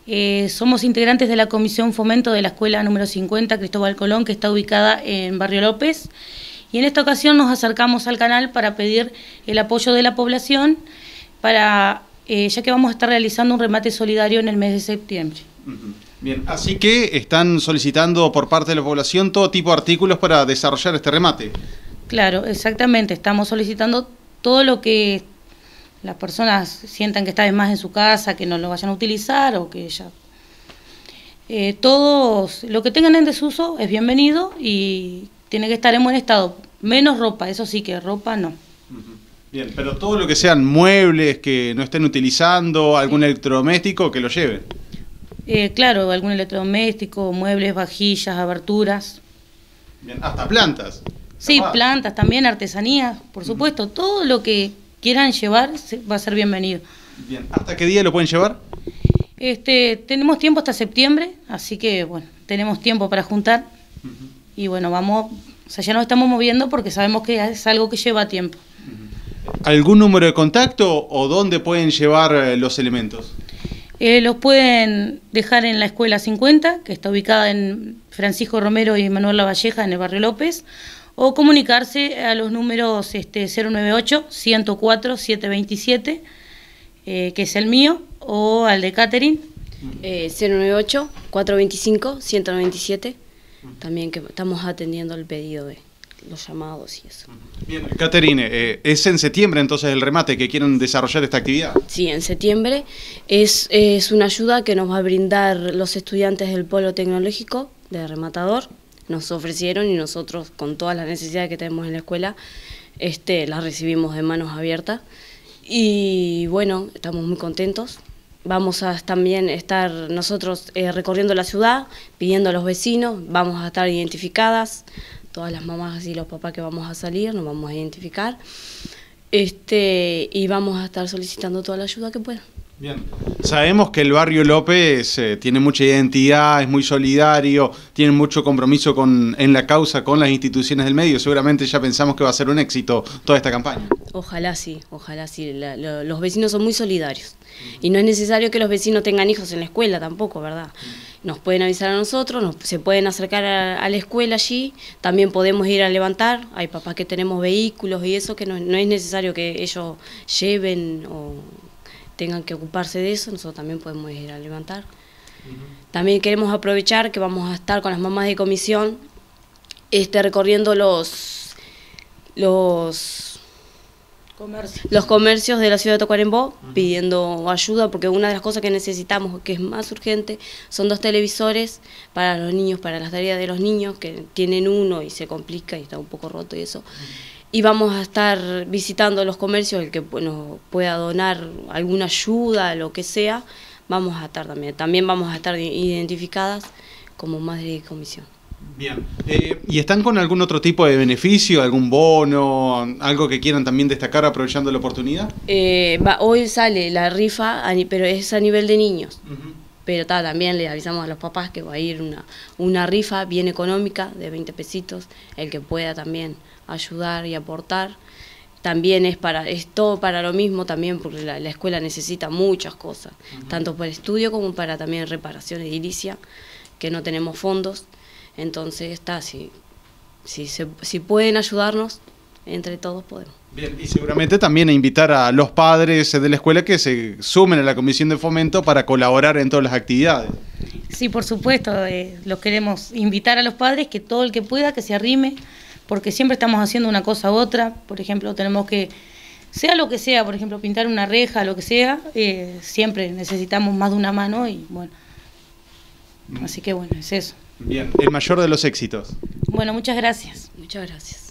Somos integrantes de la Comisión Fomento de la Escuela número 50 Cristóbal Colón, que está ubicada en Barrio López. Y en esta ocasión nos acercamos al canal para pedir el apoyo de la población, ya que vamos a estar realizando un remate solidario en el mes de septiembre. Bien, así que están solicitando por parte de la población todo tipo de artículos para desarrollar este remate. Claro, exactamente. Estamos solicitando todo lo que las personas sientan que está de más en su casa, que no lo vayan a utilizar o que ya... todo lo que tengan en desuso es bienvenido y tiene que estar en buen estado. Menos ropa, eso sí, que ropa no. Bien, pero todo lo que sean muebles que no estén utilizando, algún electrodoméstico, que lo lleven. Claro, algún electrodoméstico, muebles, vajillas, aberturas. Bien, hasta plantas. Sí, plantas también, artesanías, por supuesto. Todo lo que quieran llevar va a ser bienvenido. Bien, ¿hasta qué día lo pueden llevar? Tenemos tiempo hasta septiembre, así que bueno, tenemos tiempo para juntar. Y bueno, ya nos estamos moviendo porque sabemos que es algo que lleva tiempo. ¿Algún número de contacto o dónde pueden llevar los elementos? Los pueden dejar en la Escuela 50, que está ubicada en Francisco Romero y Manuel Lavalleja, en el Barrio López, o comunicarse a los números 098-104-727, que es el mío, o al de Catherine. 098-425-197, también, que estamos atendiendo el pedido de los llamados y eso. Bien, Catherine, es en septiembre entonces el remate que quieren desarrollar esta actividad. Sí, en septiembre es una ayuda que nos va a brindar los estudiantes del Polo Tecnológico de Rematador. Nos ofrecieron y nosotros, con todas las necesidades que tenemos en la escuela, las recibimos de manos abiertas. Y bueno, estamos muy contentos. Vamos a también estar nosotros recorriendo la ciudad, pidiendo a los vecinos, vamos a estar identificadas, todas las mamás y los papás que vamos a salir, nos vamos a identificar, y vamos a estar solicitando toda la ayuda que puedan. Bien. Sabemos que el Barrio López tiene mucha identidad, es muy solidario, tiene mucho compromiso en la causa con las instituciones del medio. Seguramente ya pensamos que va a ser un éxito toda esta campaña. Ojalá sí, ojalá sí. Los vecinos son muy solidarios. Y no es necesario que los vecinos tengan hijos en la escuela tampoco, ¿verdad? Nos pueden avisar a nosotros, se pueden acercar a la escuela allí, también podemos ir a levantar. Hay papás que tenemos vehículos y eso, que no es necesario que ellos lleven o tengan que ocuparse de eso, nosotros también podemos ir a levantar. También queremos aprovechar que vamos a estar con las mamás de comisión recorriendo los comercios de la ciudad de Tacuarembó, pidiendo ayuda, porque una de las cosas que necesitamos, que es más urgente, son 2 televisores para los niños, para las tareas de los niños, que tienen uno y se complica y está un poco roto y eso. Y vamos a estar visitando los comercios, el que pueda donar alguna ayuda, lo que sea, vamos a estar también vamos a estar identificadas como madre de comisión. Bien. ¿Y están con algún otro tipo de beneficio, algún bono, algo que quieran también destacar aprovechando la oportunidad? Hoy sale la rifa, pero es a nivel de niños. Pero también le avisamos a los papás que va a ir una rifa bien económica de 20 pesitos, el que pueda también ayudar y aportar. También es todo para lo mismo también, porque la escuela necesita muchas cosas, tanto para estudio como para también reparación edilicia, que no tenemos fondos. Entonces si pueden ayudarnos, entre todos podemos. Bien, y seguramente también a invitar a los padres de la escuela que se sumen a la comisión de fomento para colaborar en todas las actividades. Sí, por supuesto, los queremos invitar a los padres, que todo el que pueda, que se arrime, porque siempre estamos haciendo una cosa u otra. Por ejemplo, tenemos que, sea lo que sea, por ejemplo, pintar una reja, lo que sea, siempre necesitamos más de una mano y bueno, así que bueno, es eso. Bien, el mayor de los éxitos. Bueno, muchas gracias. Muchas gracias.